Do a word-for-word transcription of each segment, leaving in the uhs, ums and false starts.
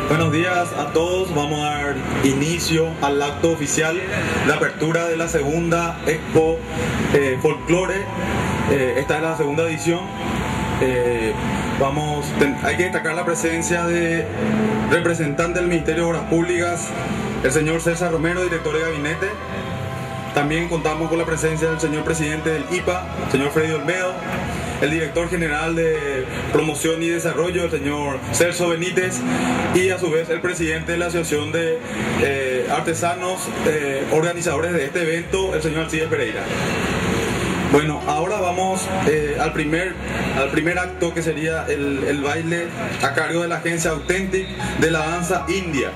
Buenos días a todos. Vamos a dar inicio al acto oficial de apertura de la segunda Expo eh, Folklore. Eh, esta es la segunda edición. Eh, vamos, ten, hay que destacar la presencia de representante del Ministerio de Obras Públicas, el señor César Romero, director de gabinete. También contamos con la presencia del señor presidente del I P A, el señor Freddy Olmedo, el director general de Promoción y Desarrollo, el señor Celso Benítez, y a su vez el presidente de la Asociación de eh, Artesanos eh, Organizadores de este evento, el señor Alcides Pereira. Bueno, ahora vamos eh, al, primer, al primer acto, que sería el, el baile a cargo de la agencia Authentic de la danza india.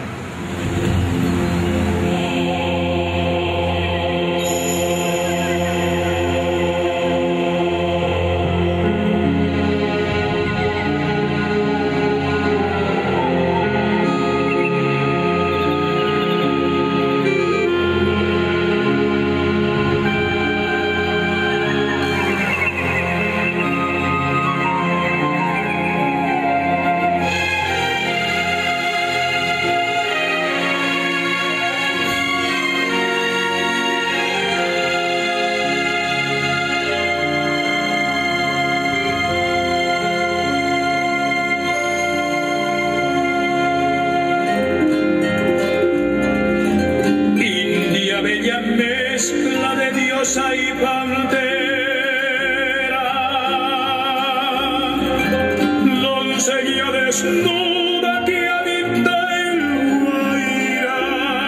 Mezcla de diosa y pantera, doncella desnuda que habita el Guairá,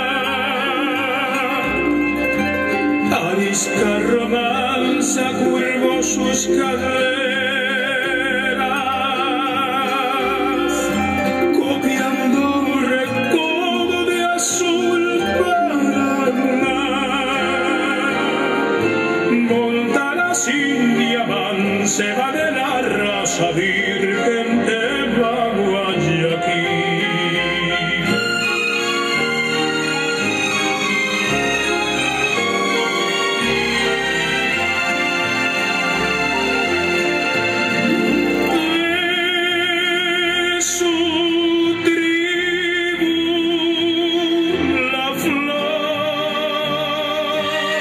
arisca romanza, curvo sus caderas, copiando un recodo de azul Paraná. India manceba de la raza virgen de Guayaquil. De su tribu la flor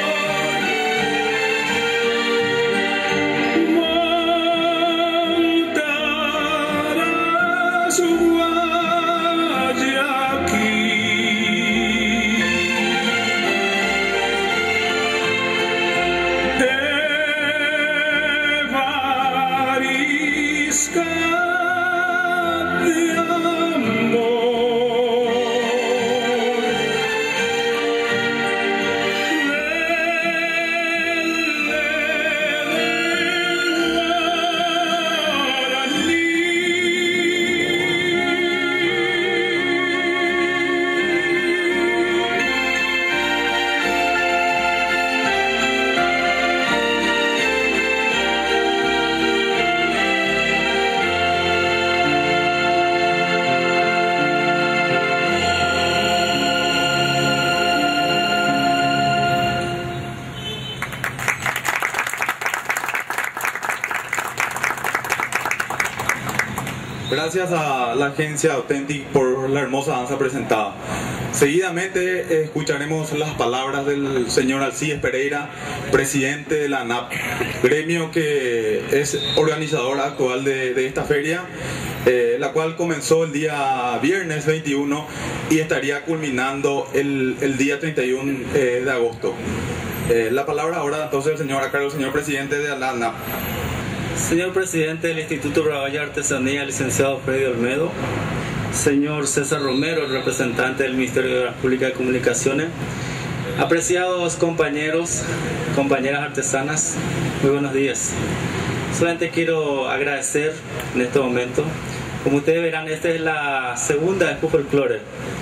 Gracias a la agencia Authentic por la hermosa danza presentada. Seguidamente eh, escucharemos las palabras del señor Alcides Pereira, presidente de la A N A P, gremio que es organizador actual de, de esta feria, eh, la cual comenzó el día viernes veintiuno y estaría culminando el, el día treinta y uno eh, de agosto. Eh, la palabra ahora entonces el señor, a cargo del señor presidente de la A N A P. Señor presidente del Instituto Uruguayo de Artesanía, licenciado Freddy Olmedo, señor César Romero, el representante del Ministerio de Obras Públicas y Comunicaciones, apreciados compañeros, compañeras artesanas, muy buenos días. Solamente quiero agradecer en este momento. Como ustedes verán, esta es la segunda Expo Folklore.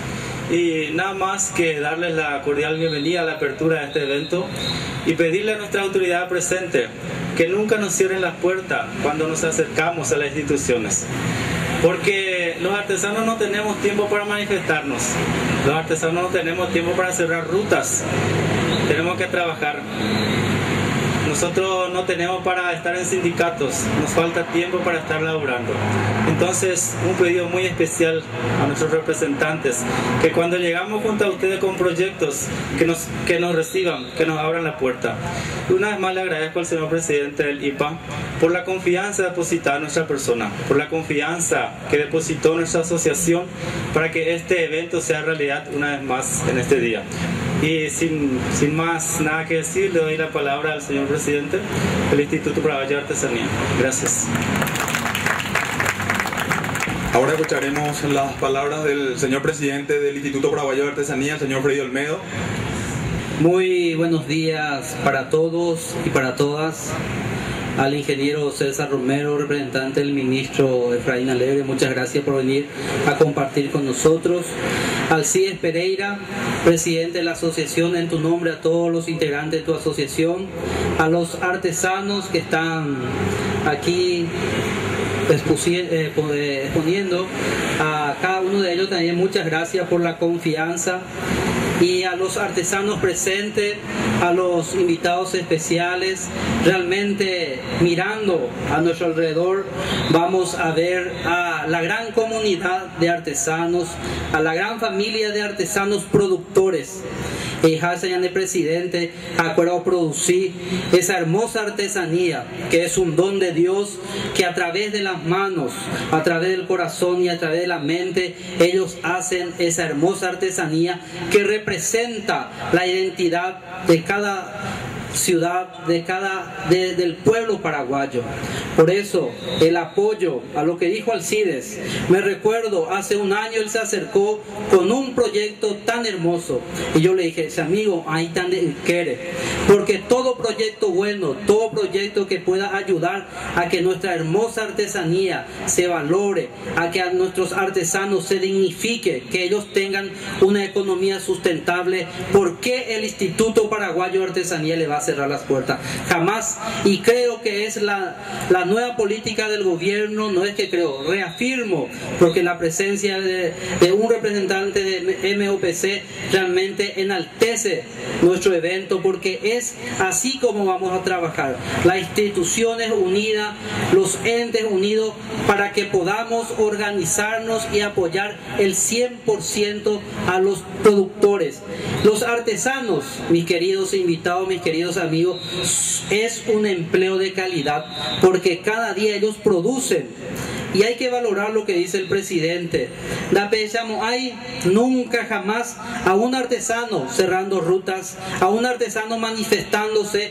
Y nada más que darles la cordial bienvenida a la apertura de este evento y pedirle a nuestra autoridad presente que nunca nos cierren las puertas cuando nos acercamos a las instituciones, porque los artesanos no tenemos tiempo para manifestarnos, los artesanos no tenemos tiempo para cerrar rutas, tenemos que trabajar. nosotros no tenemos para estar en sindicatos, nos falta tiempo para estar laburando. Entonces, un pedido muy especial a nuestros representantes, que cuando llegamos junto a ustedes con proyectos, que nos, que nos reciban, que nos abran la puerta. Y una vez más le agradezco al señor presidente del I P A por la confianza depositada en nuestra persona, por la confianza que depositó nuestra asociación para que este evento sea realidad una vez más en este día. Y sin, sin más nada que decir, le doy la palabra al señor presidente del Instituto Paraguayo de Artesanía. Gracias. Ahora escucharemos las palabras del señor presidente del Instituto Paraguayo de Artesanía, el señor Freddy Olmedo. Muy buenos días para todos y para todas. Al ingeniero César Romero, representante del ministro Efraín Alegre, muchas gracias por venir a compartir con nosotros. Alcides Pereira, presidente de la asociación, en tu nombre a todos los integrantes de tu asociación, a los artesanos que están aquí exponiendo, a cada uno de ellos también muchas gracias por la confianza. Y a los artesanos presentes, a los invitados especiales, realmente mirando a nuestro alrededor vamos a ver a la gran comunidad de artesanos, a la gran familia de artesanos productores. Y señor presidente, acuerdo a producir esa hermosa artesanía que es un don de Dios, que a través de las manos, a través del corazón y a través de la mente ellos hacen esa hermosa artesanía que representa la identidad de cada ciudad, de cada de, del pueblo paraguayo. Por eso el apoyo a lo que dijo Alcides, me recuerdo hace un año él se acercó con un proyecto tan hermoso y yo le dije, ese amigo ahí tan quiere, porque todo proyecto bueno, todo proyecto que pueda ayudar a que nuestra hermosa artesanía se valore, a que a nuestros artesanos se dignifique, que ellos tengan una economía sustentable, ¿por qué el Instituto Paraguayo de Artesanía le va a cerrar las puertas? Jamás. Y creo que es la, la nueva política del gobierno, no es que creo, reafirmo, porque la presencia de, de un representante de M O P C realmente enaltece nuestro evento, porque es así como vamos a trabajar, las instituciones unidas, los entes unidos, para que podamos organizarnos y apoyar el cien por ciento a los productores. Los artesanos, mis queridos invitados, mis queridos amigos, es un empleo de calidad, porque cada día ellos producen. Y hay que valorar lo que dice el presidente. Da pensamos, hay nunca jamás a un artesano cerrando rutas, a un artesano manifestándose,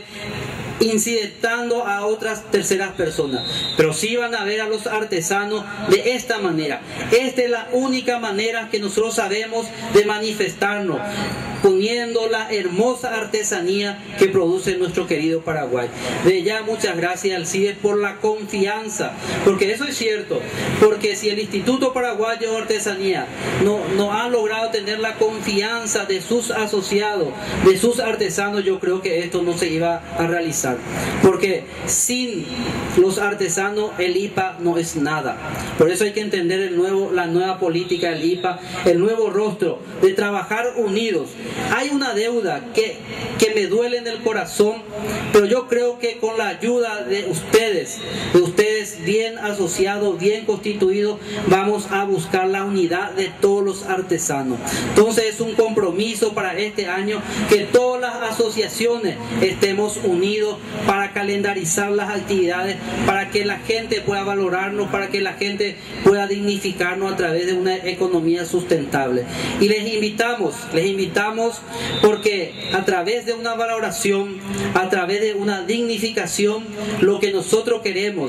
incidentando a otras terceras personas, pero sí van a ver a los artesanos de esta manera. Esta es la única manera que nosotros sabemos de manifestarnos, poniendo la hermosa artesanía que produce nuestro querido Paraguay. De ya muchas gracias Alcides por la confianza, porque eso es cierto, porque si el Instituto Paraguayo de Artesanía no, no ha logrado tener la confianza de sus asociados, de sus artesanos, yo creo que esto no se iba a realizar, porque sin los artesanos el I P A no es nada. Por eso hay que entender el nuevo, la nueva política del I P A, el nuevo rostro de trabajar unidos. Hay una deuda que, que me duele en el corazón, pero yo creo que con la ayuda de ustedes, de ustedes bien asociados, bien constituidos, vamos a buscar la unidad de todos los artesanos. Entonces es un compromiso para este año que todas las asociaciones estemos unidos para calendarizar las actividades, para que la gente pueda valorarnos, para que la gente pueda dignificarnos a través de una economía sustentable. Y les invitamos, les invitamos porque a través de una valoración, a través de una dignificación, lo que nosotros queremos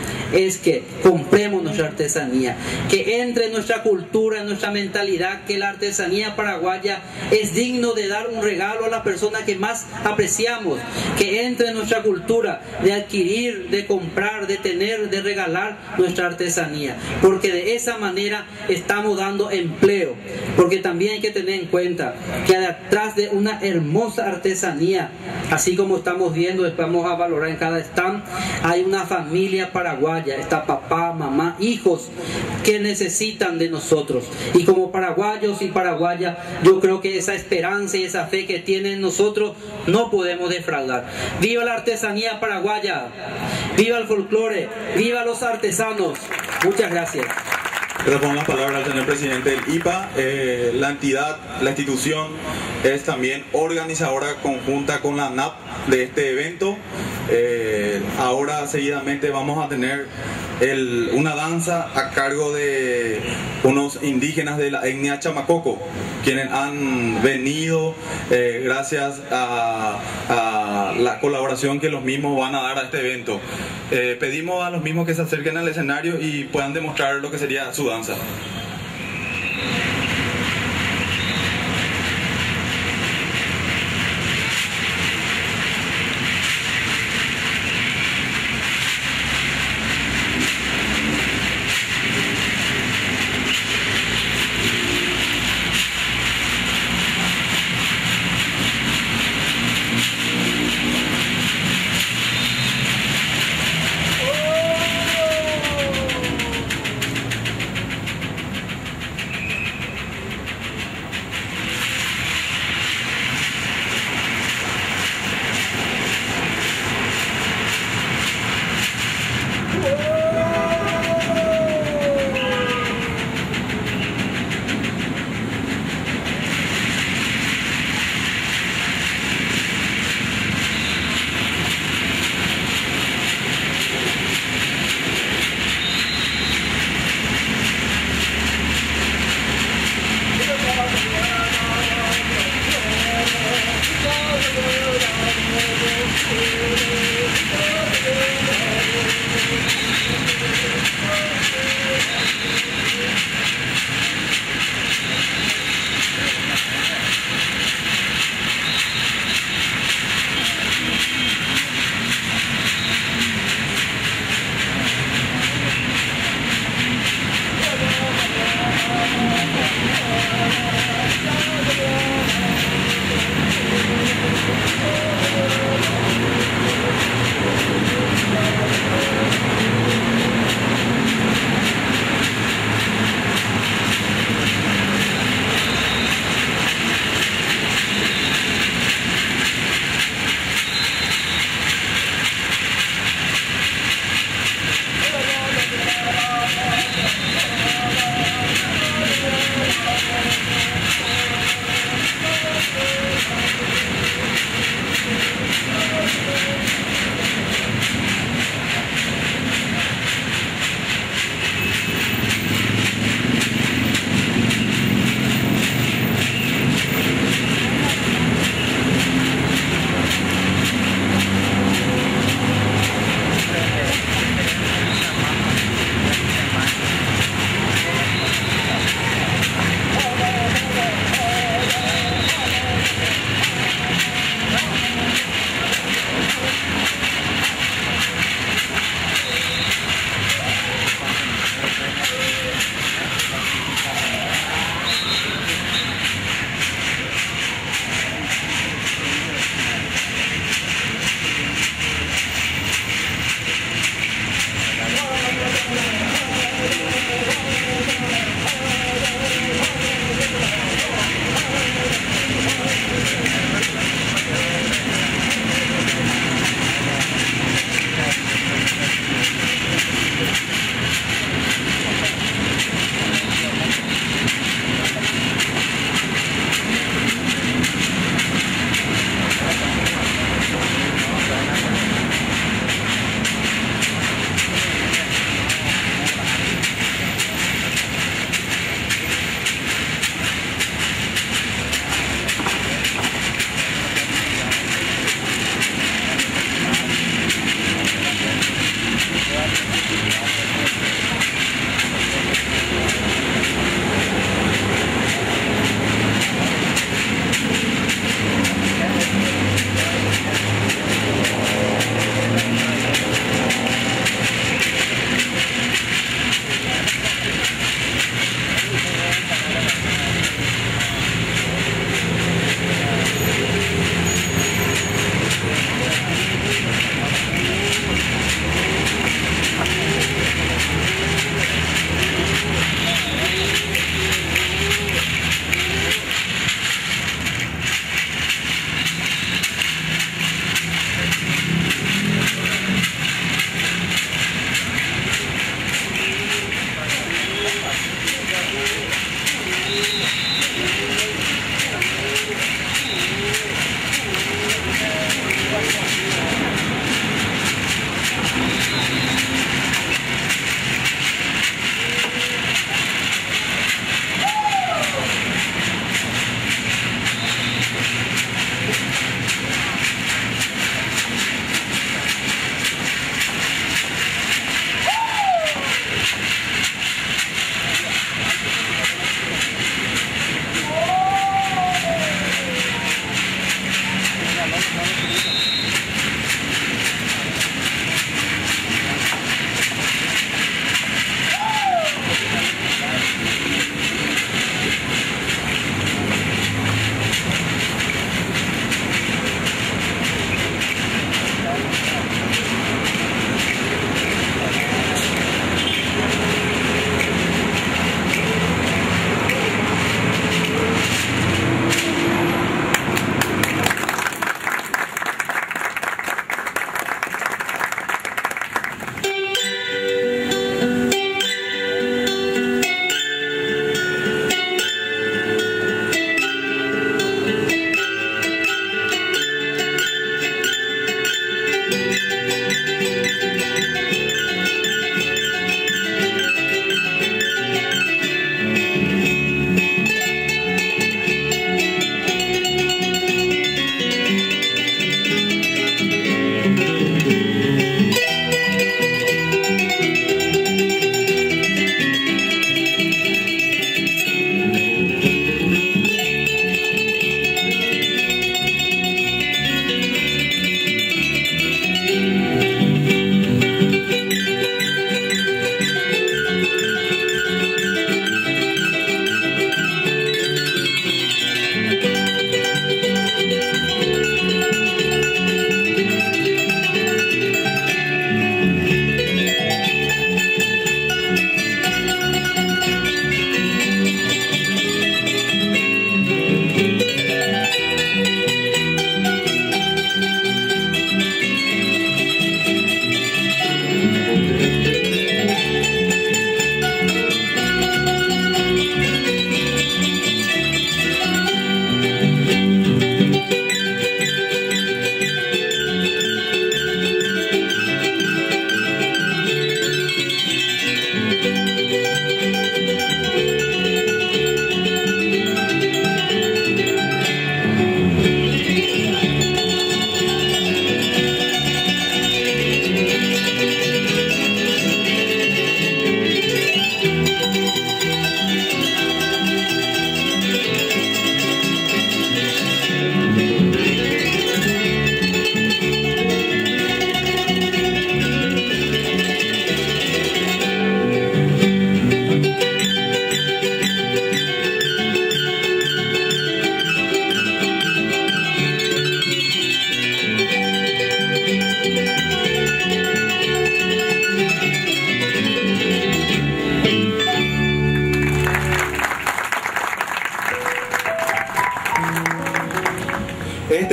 es que compremos nuestra artesanía, que entre en nuestra cultura, en nuestra mentalidad, que la artesanía paraguaya es digno de dar un regalo a la persona que más apreciamos, que entre en nuestra cultura de adquirir, de comprar, de tener, de regalar nuestra artesanía, porque de esa manera estamos dando empleo, porque también hay que tener en cuenta que detrás de una hermosa artesanía, así como estamos viendo, después vamos a valorar en cada stand, hay una familia paraguaya paraguaya, está papá, mamá, hijos que necesitan de nosotros. Y como paraguayos y paraguayas, yo creo que esa esperanza y esa fe que tienen nosotros no podemos defraudar. ¡Viva la artesanía paraguaya! ¡Viva el folclore! ¡Viva los artesanos! Muchas gracias. Le pongo la palabra al señor presidente del I P A. Eh, la entidad, la institución es también organizadora conjunta con la A N A P de este evento. Eh, ahora seguidamente vamos a tener el, una danza a cargo de unos indígenas de la etnia Chamacoco, quienes han venido eh, gracias a, a la colaboración que los mismos van a dar a este evento. Eh, pedimos a los mismos que se acerquen al escenario y puedan demostrar lo que sería su danza.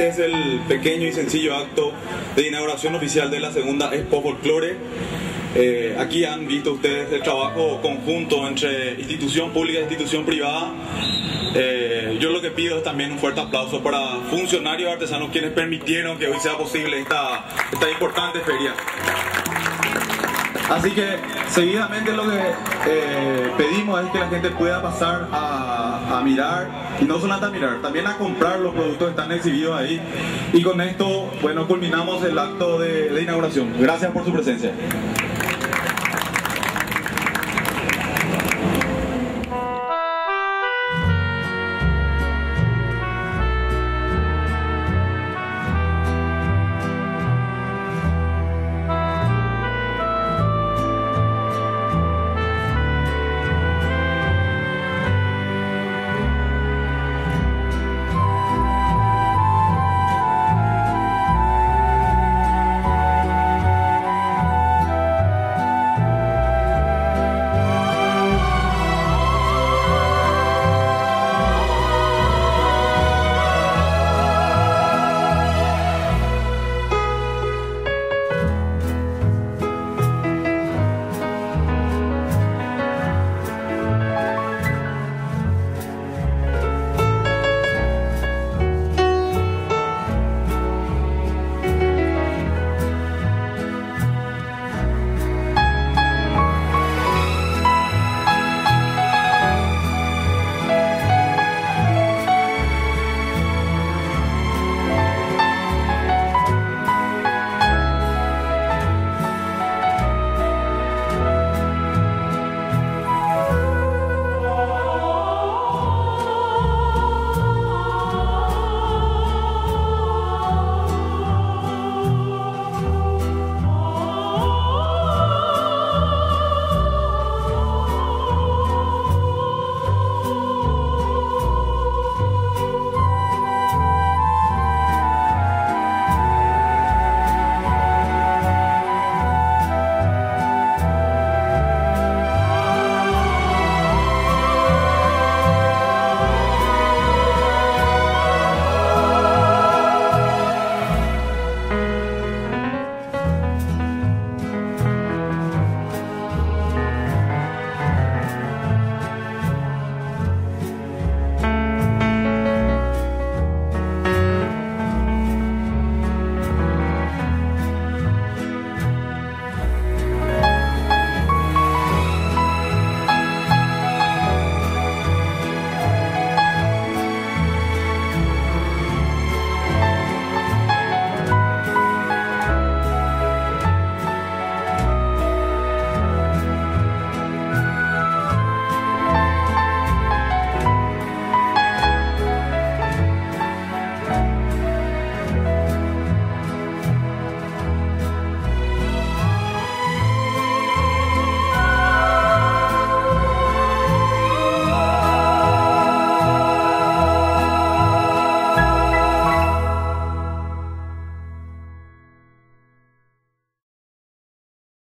Este es el pequeño y sencillo acto de inauguración oficial de la segunda Expo Folklore. Eh, aquí han visto ustedes el trabajo conjunto entre institución pública e institución privada. Eh, yo lo que pido es también un fuerte aplauso para funcionarios y artesanos quienes permitieron que hoy sea posible esta, esta importante feria. Así que seguidamente lo que eh, pedimos es que la gente pueda pasar a, a mirar, y no solamente a mirar, también a comprar los productos que están exhibidos ahí. Y con esto, bueno, culminamos el acto de, de inauguración. Gracias por su presencia.